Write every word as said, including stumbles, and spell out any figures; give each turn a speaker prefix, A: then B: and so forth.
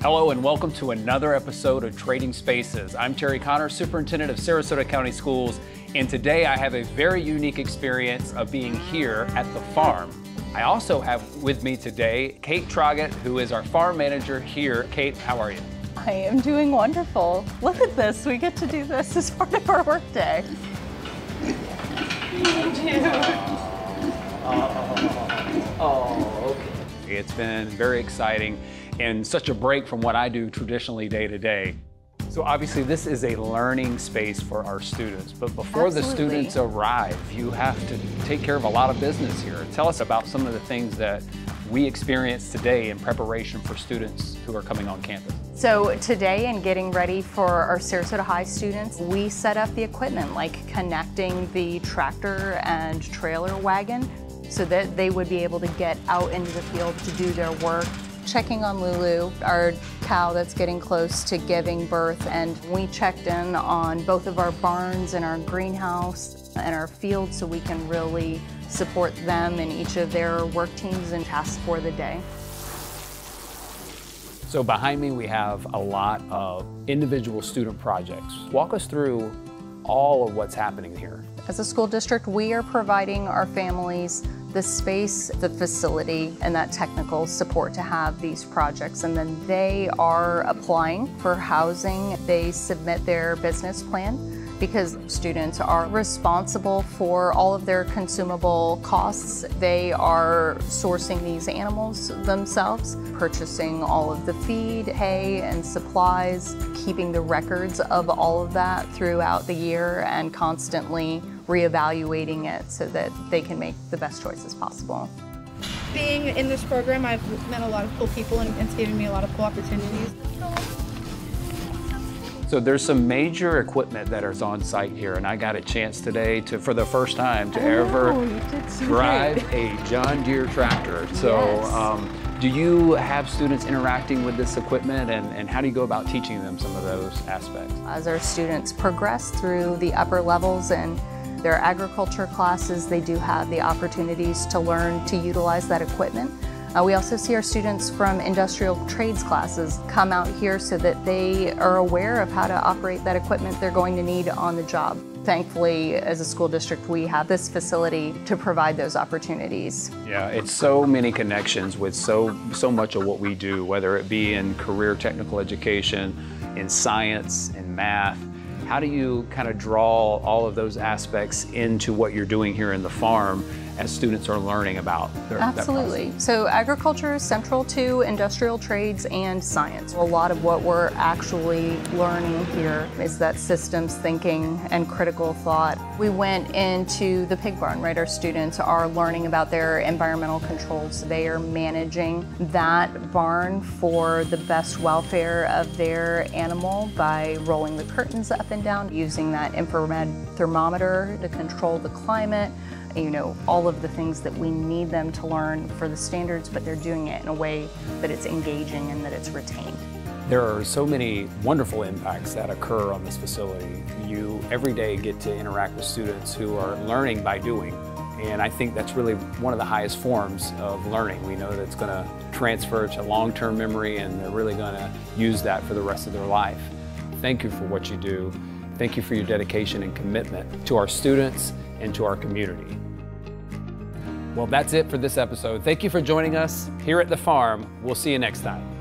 A: Hello and welcome to another episode of Trading Spaces. I'm Terry Connor, Superintendent of Sarasota County Schools, and today I have a very unique experience of being here at the farm. I also have with me today Kate Troggett, who is our farm manager here. Kate, how are you?
B: I am doing wonderful. Look at this, we get to do this as part of our workday.
A: Oh, oh, okay. It's been very exciting and such a break from what I do traditionally day to day. So obviously this is a learning space for our students, but before
B: Absolutely.
A: the students arrive, you have to take care of a lot of business here. Tell us about some of the things that we experience today in preparation for students who are coming on campus.
B: So today, in getting ready for our Sarasota High students, we set up the equipment, like connecting the tractor and trailer wagon so that they would be able to get out into the field to do their work. Checking on Lulu, our cow that's getting close to giving birth, and we checked in on both of our barns and our greenhouse and our field so we can really support them in each of their work teams and tasks for the day.
A: So behind me we have a lot of individual student projects. Walk us through all of what's happening here.
B: As a school district, we are providing our families the space, the facility, and that technical support to have these projects. And then they are applying for housing. They submit their business plan because students are responsible for all of their consumable costs. They are sourcing these animals themselves, purchasing all of the feed, hay, and supplies, keeping the records of all of that throughout the year and constantly reevaluating it so that they can make the best choices possible.
C: Being in this program, I've met a lot of cool people and it's given me a lot of cool opportunities.
A: So there's some major equipment that is on site here, and I got a chance today to, for the first time, to
B: oh,
A: ever drive a John Deere tractor. So
B: Yes.
A: um, do you have students interacting with this equipment, and, and how do you go about teaching them some of those aspects?
B: As our students progress through the upper levels and their agriculture classes, they do have the opportunities to learn to utilize that equipment. Uh, we also see our students from industrial trades classes come out here so that they are aware of how to operate that equipment they're going to need on the job. Thankfully, as a school district, we have this facility to provide those opportunities.
A: Yeah, it's so many connections with so, so much of what we do, whether it be in career technical education, in science, in math. How do you kind of draw all of those aspects into what you're doing here in the farm as students are learning about their,
B: Absolutely. So agriculture is central to industrial trades and science. A lot of what we're actually learning here is that systems thinking and critical thought. We went into the pig barn, right? Our students are learning about their environmental controls. They are managing that barn for the best welfare of their animal by rolling the curtains up and down, using that infrared thermometer to control the climate. You know, all of the things that we need them to learn for the standards, but they're doing it in a way that it's engaging and that it's retained.
A: There are so many wonderful impacts that occur on this facility. You every day get to interact with students who are learning by doing, and I think that's really one of the highest forms of learning. We know that it's going to transfer to long-term memory, and they're really going to use that for the rest of their life. Thank you for what you do. Thank you for your dedication and commitment to our students and to our community. Well, that's it for this episode. Thank you for joining us here at the farm. We'll see you next time.